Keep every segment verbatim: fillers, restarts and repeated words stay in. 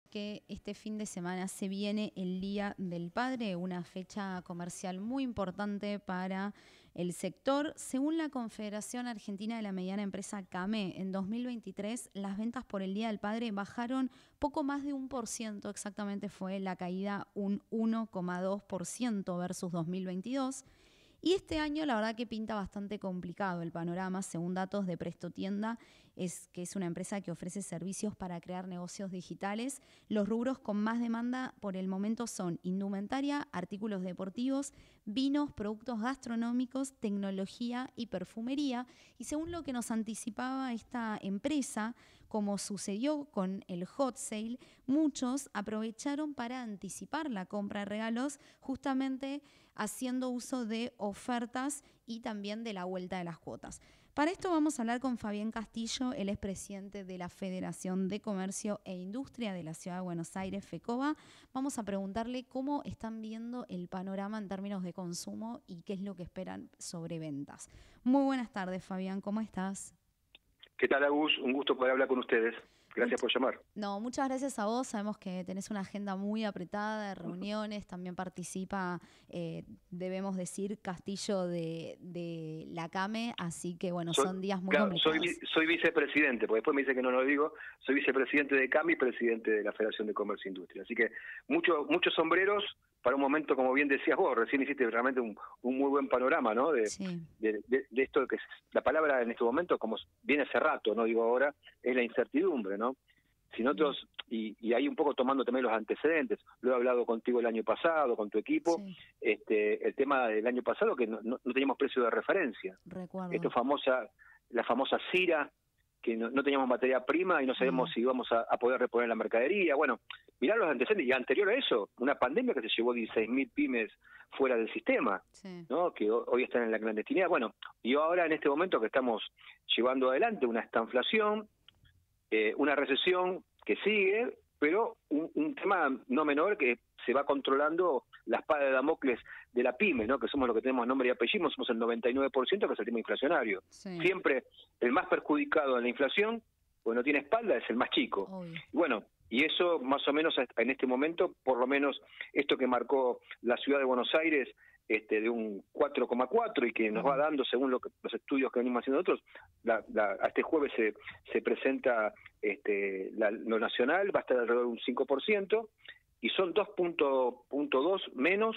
Que este fin de semana se viene el Día del Padre, una fecha comercial muy importante para el sector. Según la Confederación Argentina de la Mediana Empresa CAME, en dos mil veintitrés las ventas por el Día del Padre bajaron poco más de un por ciento, exactamente fue la caída un uno coma dos por ciento versus dos mil veintidós. Y este año la verdad que pinta bastante complicado el panorama, según datos de Prestotienda, es que es una empresa que ofrece servicios para crear negocios digitales. Los rubros con más demanda por el momento son indumentaria, artículos deportivos, vinos, productos gastronómicos, tecnología y perfumería. Y según lo que nos anticipaba esta empresa, como sucedió con el Hot Sale, muchos aprovecharon para anticipar la compra de regalos, justamente haciendo uso de ofertas y también de la vuelta de las cuotas. Para esto vamos a hablar con Fabián Castillo, él es presidente de la Federación de Comercio e Industria de la Ciudad de Buenos Aires, FECOBA. Vamos a preguntarle cómo están viendo el panorama en términos de consumo y qué es lo que esperan sobre ventas. Muy buenas tardes, Fabián, ¿cómo estás? ¿Qué tal, Agus? Un gusto poder hablar con ustedes. Gracias por llamar. No, muchas gracias a vos. Sabemos que tenés una agenda muy apretada de reuniones. También participa, eh, debemos decir, Castillo de, de la CAME. Así que, bueno, soy, son días muy claro, complicados. Soy, soy vicepresidente, porque después me dice que no lo digo. Soy vicepresidente de CAME y presidente de la Federación de Comercio e Industria. Así que mucho, muchos sombreros para un momento, como bien decías vos. Recién hiciste realmente un, un muy buen panorama, ¿no? De, sí. de, de, de esto que es la palabra en este momento, como viene hace rato, no digo ahora, es la incertidumbre, ¿no? Si nosotros, y, y ahí un poco tomando también los antecedentes, lo he hablado contigo el año pasado, con tu equipo, sí. este el tema del año pasado que no, no, no teníamos precio de referencia. Recuerdo. Esto famosa, la famosa CIRA, que no, no teníamos materia prima y no sabíamos mm. si íbamos a, a poder reponer la mercadería. Bueno, mirá los antecedentes, y anterior a eso, una pandemia que se llevó dieciséis mil pymes fuera del sistema, sí. ¿no? Que hoy están en la clandestinidad. Bueno, y ahora en este momento que estamos llevando adelante una estanflación, Eh, una recesión que sigue, pero un, un tema no menor que se va controlando la espada de Damocles de la pyme, ¿no? Que somos los que tenemos nombre y apellido, somos el noventa y nueve por ciento que es el tema inflacionario. Sí. Siempre el más perjudicado en la inflación, pues no tiene espalda, es el más chico. Obvio. Y bueno, y eso más o menos en este momento, por lo menos esto que marcó la ciudad de Buenos Aires, Este, de un cuatro coma cuatro y que nos va dando, según lo que, los estudios que venimos haciendo nosotros, la, la, a este jueves se, se presenta este, la, lo nacional, va a estar alrededor de un cinco por ciento, y son dos punto dos menos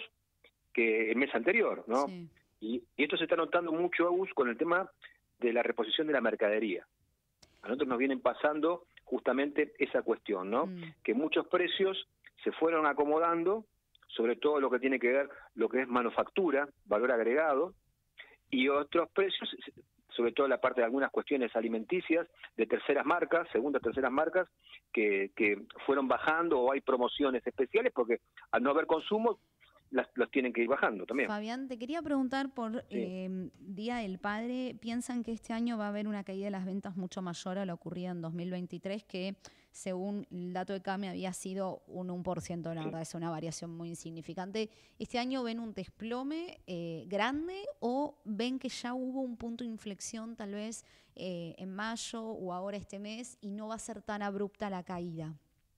que el mes anterior, ¿no? Sí. Y, y esto se está notando mucho, Agus, con el tema de la reposición de la mercadería. A nosotros nos vienen pasando justamente esa cuestión, ¿no? Mm. Que muchos precios se fueron acomodando, sobre todo lo que tiene que ver lo que es manufactura, valor agregado, y otros precios, sobre todo la parte de algunas cuestiones alimenticias, de terceras marcas, segundas, terceras marcas, que, que fueron bajando, o hay promociones especiales, porque al no haber consumo, las, los tienen que ir bajando también. Fabián, te quería preguntar por sí. eh, Día del Padre. ¿Piensan que este año va a haber una caída de las ventas mucho mayor a lo ocurrido en dos mil veintitrés, que según el dato de CAME había sido un uno por ciento, la sí. verdad es una variación muy insignificante? ¿Este año ven un desplome eh, grande o ven que ya hubo un punto de inflexión tal vez eh, en mayo o ahora este mes y no va a ser tan abrupta la caída?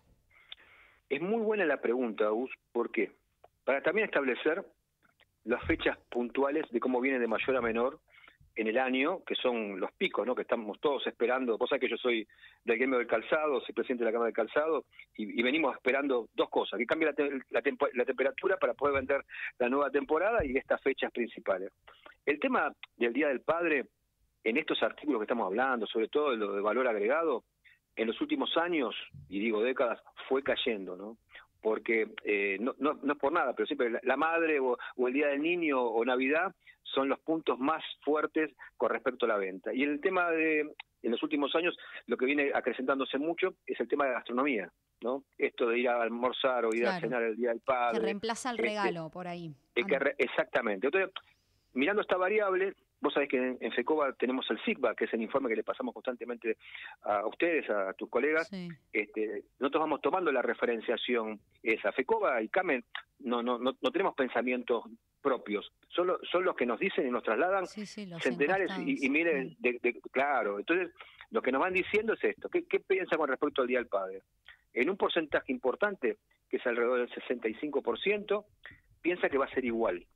Es muy buena la pregunta, Gus, ¿por qué? Para también establecer las fechas puntuales de cómo viene de mayor a menor en el año, que son los picos, ¿no? Que estamos todos esperando. Vos sabés que yo soy del gremio del calzado, soy presidente de la Cámara del Calzado, y, y venimos esperando dos cosas: que cambie la, te la, tempo la temperatura para poder vender la nueva temporada y estas fechas principales. El tema del Día del Padre, en estos artículos que estamos hablando, sobre todo de lo de valor agregado, en los últimos años, y digo décadas, fue cayendo, ¿no? Porque eh, no, no, no es por nada, pero siempre la, la madre o, o el Día del Niño o Navidad son los puntos más fuertes con respecto a la venta. Y el tema de, en los últimos años, lo que viene acrecentándose mucho es el tema de la gastronomía, ¿no? Esto de ir a almorzar o ir claro. a cenar el Día del Padre. Que reemplaza el regalo, este, por ahí. Es que re, exactamente. Entonces, mirando esta variable, vos sabés que en, en FECOBA tenemos el SIGBA, que es el informe que le pasamos constantemente a ustedes, a tus colegas. Sí. Este, nosotros vamos tomando la referenciación esa. FECOBA y CAME no, no, no, no tenemos pensamientos propios, son, lo, son los que nos dicen y nos trasladan sí, sí, centenares y, y miren, sí. de, de, claro, entonces lo que nos van diciendo es esto. ¿Qué, qué piensa con respecto al Día del Padre? en un porcentaje importante, que es alrededor del sesenta y cinco por ciento, piensa que va a ser igual,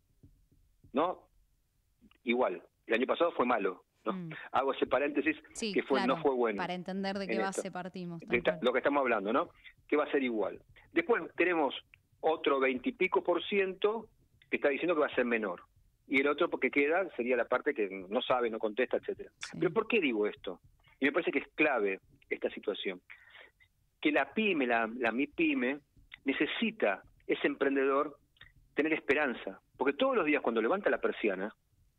¿no? Igual. El año pasado fue malo, ¿no? Mm. Hago ese paréntesis, sí, que fue, claro, no fue bueno. Para entender de qué base esto. partimos. De esta, lo que estamos hablando, ¿no? Que va a ser igual. Después tenemos otro veintipico por ciento que está diciendo que va a ser menor. Y el otro porque queda sería la parte que no sabe, no contesta, etcétera. Sí. Pero ¿por qué digo esto? Y me parece que es clave esta situación. Que la pyme, la, la MIPYME, necesita ese emprendedor tener esperanza. Porque todos los días cuando levanta la persiana,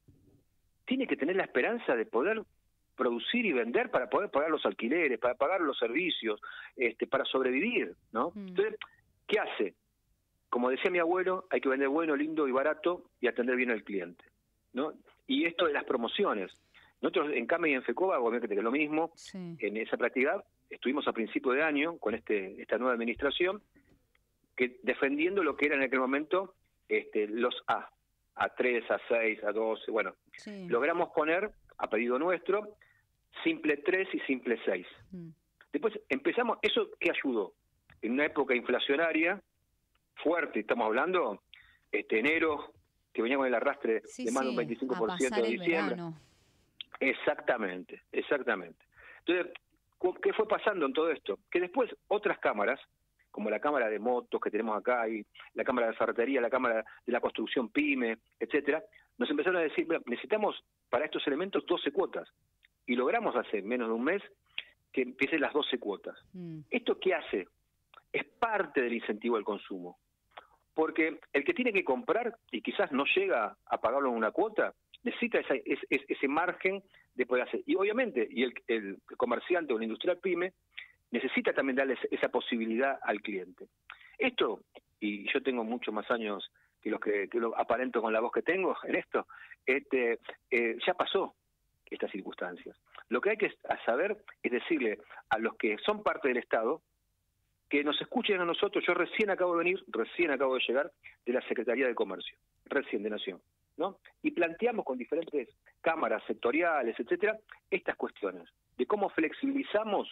tiene que tener la esperanza de poder producir y vender para poder pagar los alquileres, para pagar los servicios, este, para sobrevivir, ¿no? Mm. Entonces, ¿qué hace? Como decía mi abuelo, hay que vender bueno, lindo y barato y atender bien al cliente, ¿no? Y esto de las promociones. Nosotros en CAME y en FECOBA, obviamente que es lo mismo, sí. En esa práctica estuvimos a principio de año con este esta nueva administración, que defendiendo lo que era en aquel momento este, los A, A tres, A seis, A doce, bueno, sí. Logramos poner, a pedido nuestro, simple tres y simple seis. Mm. Después empezamos, ¿eso qué ayudó? En una época inflacionaria fuerte, estamos hablando, este enero, que venía con el arrastre sí, de más sí, de un veinticinco por ciento de diciembre. Verano. Exactamente, exactamente. Entonces, ¿qué fue pasando en todo esto? Que después otras cámaras, como la cámara de motos que tenemos acá, y la cámara de ferretería, la cámara de la construcción PYME, etcétera, nos empezaron a decir, necesitamos para estos elementos doce cuotas. Y logramos hace menos de un mes que empiecen las doce cuotas. Mm. ¿Esto qué hace? Es parte del incentivo al consumo. Porque el que tiene que comprar y quizás no llega a pagarlo en una cuota, necesita esa, ese, ese margen de poder hacer. Y obviamente, y el, el comerciante o el industrial PYME necesita también darle esa posibilidad al cliente. Esto, y yo tengo muchos más años que los que, que lo aparento con la voz que tengo en esto, este, eh, ya pasó estas circunstancias. Lo que hay que saber es decirle a los que son parte del Estado que nos escuchen a nosotros. Yo recién acabo de venir, recién acabo de llegar de la Secretaría de Comercio, recién de Nación, ¿no? Y planteamos con diferentes cámaras sectoriales, etcétera, estas cuestiones de cómo flexibilizamos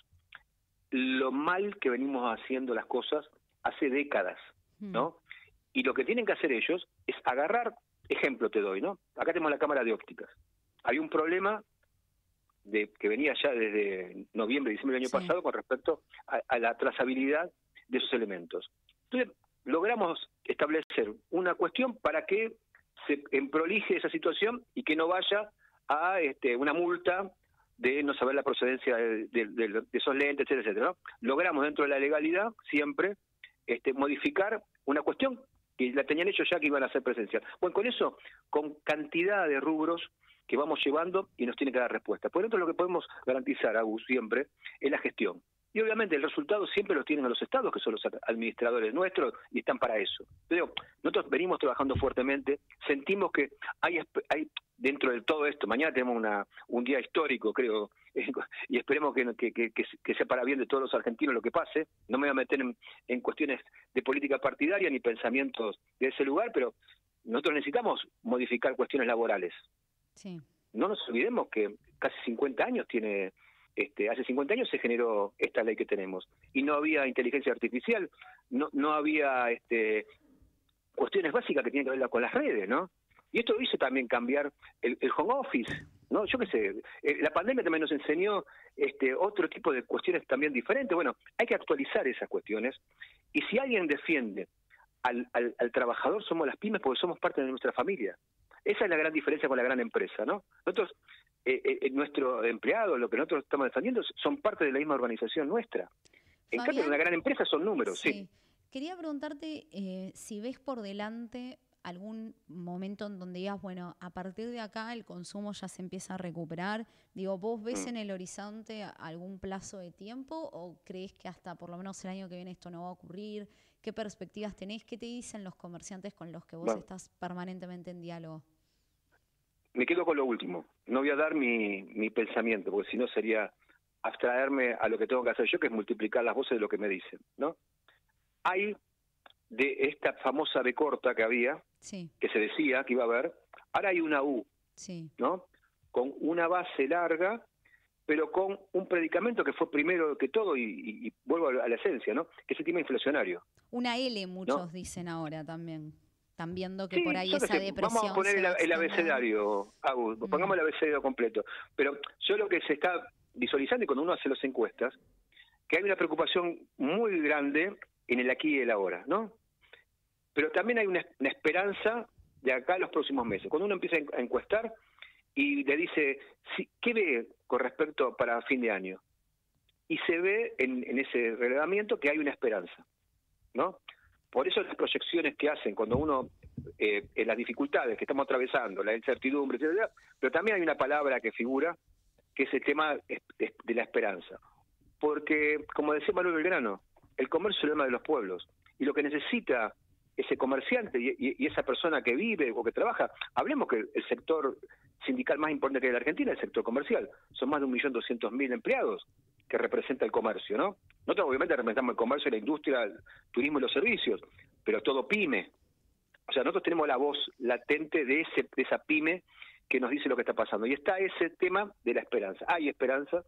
lo mal que venimos haciendo las cosas hace décadas, ¿no? Mm. Y lo que tienen que hacer ellos es agarrar, ejemplo te doy, ¿no? Acá tenemos la cámara de ópticas. Hay un problema de que venía ya desde noviembre, diciembre del año sí. pasado con respecto a, a la trazabilidad de esos elementos. Entonces, logramos establecer una cuestión para que se prolije esa situación y que no vaya a este, una multa de no saber la procedencia de, de, de, de esos lentes, etcétera, etcétera, ¿no? Logramos dentro de la legalidad siempre este, modificar una cuestión que la tenían ellos ya que iban a hacer presencial. Bueno, con eso, con cantidad de rubros que vamos llevando y nos tiene que dar respuesta. Por eso lo que podemos garantizar, Agus, siempre, es la gestión. Y obviamente el resultado siempre lo tienen a los estados, que son los administradores nuestros, y están para eso. Pero nosotros venimos trabajando fuertemente, sentimos que hay, hay dentro de todo esto, mañana tenemos una, un día histórico, creo, y esperemos que, que, que, que sea para bien de todos los argentinos lo que pase. No me voy a meter en, en cuestiones de política partidaria ni pensamientos de ese lugar, pero nosotros necesitamos modificar cuestiones laborales. Sí. No nos olvidemos que casi cincuenta años tiene, este, hace cincuenta años se generó esta ley que tenemos y no había inteligencia artificial, no, no había este, cuestiones básicas que tienen que ver con las redes, ¿no? Y esto hizo también cambiar el, el home office, ¿no? Yo qué sé, eh, la pandemia también nos enseñó este, otro tipo de cuestiones también diferentes. Bueno, hay que actualizar esas cuestiones y si alguien defiende al, al, al trabajador somos las pymes porque somos parte de nuestra familia. Esa es la gran diferencia con la gran empresa, ¿no? Nosotros, eh, eh, nuestros empleados, lo que nosotros estamos defendiendo, son parte de la misma organización nuestra. En Fabián, cambio, en una gran empresa son números, sí. sí. Quería preguntarte eh, si ves por delante algún momento en donde digas, bueno, a partir de acá el consumo ya se empieza a recuperar. Digo, ¿vos ves mm. en el horizonte algún plazo de tiempo o crees que hasta por lo menos el año que viene esto no va a ocurrir? ¿Qué perspectivas tenés? ¿Qué te dicen los comerciantes con los que vos bueno, estás permanentemente en diálogo? Me quedo con lo último. No voy a dar mi, mi pensamiento, porque si no sería abstraerme a lo que tengo que hacer yo, que es multiplicar las voces de lo que me dicen, ¿no? Hay de esta famosa B corta que había, sí. que se decía que iba a haber, ahora hay una U, sí. ¿no? Con una base larga pero con un predicamento que fue primero que todo, y, y, y vuelvo a la esencia, ¿no? Que es el tema inflacionario. Una L, muchos ¿no? dicen ahora también. Están viendo que Sí, por ahí yo qué esa sé, depresión vamos a poner se el, va a el extender. abecedario, Agus, Mm. pongamos el abecedario completo. Pero yo lo que se está visualizando, y cuando uno hace las encuestas, que hay una preocupación muy grande en el aquí y el ahora, ¿no? Pero también hay una, una esperanza de acá a los próximos meses. Cuando uno empieza a encuestar y le dice, sí, ¿qué ve con respecto para fin de año? Y se ve en, en ese relevamiento que hay una esperanza, ¿no? Por eso las proyecciones que hacen cuando uno, eh, en las dificultades que estamos atravesando, la incertidumbre, etcétera, pero también hay una palabra que figura, que es el tema de la esperanza. Porque, como decía Manuel Belgrano, el comercio es el alma de los pueblos, y lo que necesita ese comerciante y, y, y esa persona que vive o que trabaja, hablemos que el sector sindical más importante que hay en la Argentina es el sector comercial, son más de un millón doscientos mil empleados que representa el comercio, ¿no? Nosotros obviamente representamos el comercio, la industria, el turismo y los servicios, pero todo pyme. O sea, nosotros tenemos la voz latente de, ese, de esa pyme que nos dice lo que está pasando. Y está ese tema de la esperanza. Hay esperanza,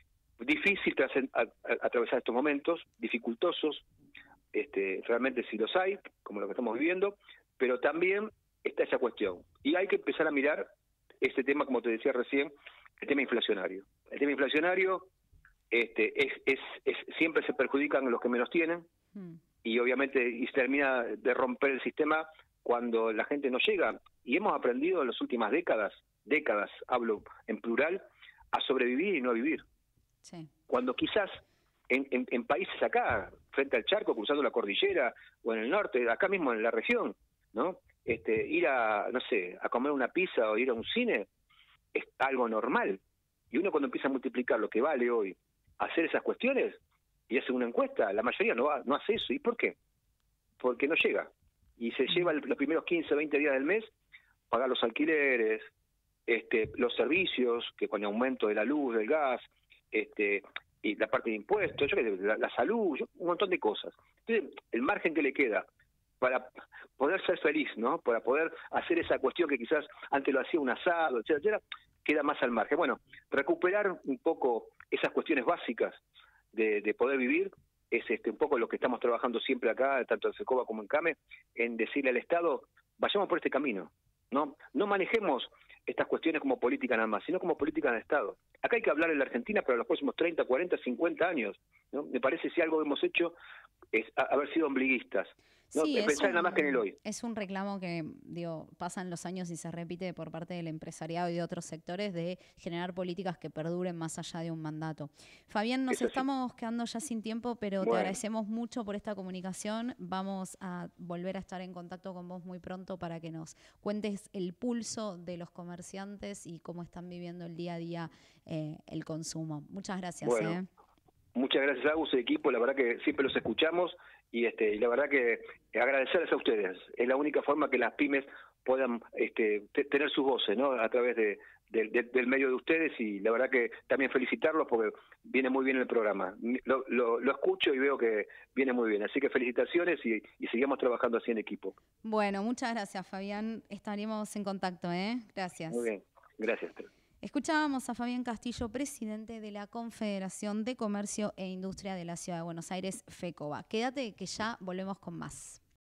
difícil tras, a, a, atravesar estos momentos, dificultosos, este, realmente sí los hay, como lo que estamos viviendo, pero también está esa cuestión. Y hay que empezar a mirar este tema, como te decía recién, el tema inflacionario. El tema inflacionario este, es, es, es siempre se perjudican los que menos tienen, mm. y obviamente y se termina de romper el sistema cuando la gente no llega. Y hemos aprendido en las últimas décadas, décadas, hablo en plural, a sobrevivir y no a vivir. Sí. Cuando quizás en, en, en países acá, frente al charco, cruzando la cordillera, o en el norte, acá mismo en la región, ¿no? Este, ir a, no sé, a comer una pizza o ir a un cine es algo normal. Y uno cuando empieza a multiplicar lo que vale hoy hacer esas cuestiones y hace una encuesta, la mayoría no, va, no hace eso. ¿Y por qué? Porque no llega. Y se lleva el, los primeros quince, veinte días del mes pagar los alquileres, este, los servicios, que con el aumento de la luz, del gas, este, y la parte de impuestos, yo qué sé, la, la salud, yo, un montón de cosas. Entonces, el margen que le queda para poder ser feliz, ¿no? Para poder hacer esa cuestión que quizás antes lo hacía un asado, etcétera, etcétera, queda más al margen. Bueno, recuperar un poco esas cuestiones básicas de, de poder vivir es este un poco lo que estamos trabajando siempre acá, tanto en Secoba como en CAME, en decirle al Estado, vayamos por este camino, ¿no? No manejemos estas cuestiones como política nada más, sino como política de Estado. Acá hay que hablar en la Argentina para los próximos treinta, cuarenta, cincuenta años, ¿no? Me parece si algo hemos hecho es haber sido ombliguistas. No, sí, es pensar un, nada más que en el hoy. Es un reclamo que, digo, pasan los años y se repite por parte del empresariado y de otros sectores de generar políticas que perduren más allá de un mandato. Fabián, nos Eso estamos sí. quedando ya sin tiempo, pero bueno, te agradecemos mucho por esta comunicación. Vamos a volver a estar en contacto con vos muy pronto para que nos cuentes el pulso de los comerciantes y cómo están viviendo el día a día eh, el consumo. Muchas gracias. Bueno, ¿eh? Muchas gracias, Agus, equipo. La verdad que siempre los escuchamos. Y este y la verdad que agradecerles a ustedes. Es la única forma que las pymes puedan este, tener sus voces, ¿no? A través de, de, de, del medio de ustedes, y la verdad que también felicitarlos porque viene muy bien el programa. Lo, lo, lo escucho y veo que viene muy bien. Así que felicitaciones y, y sigamos trabajando así en equipo. Bueno, muchas gracias, Fabián. Estaremos en contacto, ¿eh? Gracias. Muy bien, gracias. Escuchábamos a Fabián Castillo, presidente de la Confederación de Comercio e Industria de la Ciudad de Buenos Aires, FECOBA. Quédate que ya volvemos con más.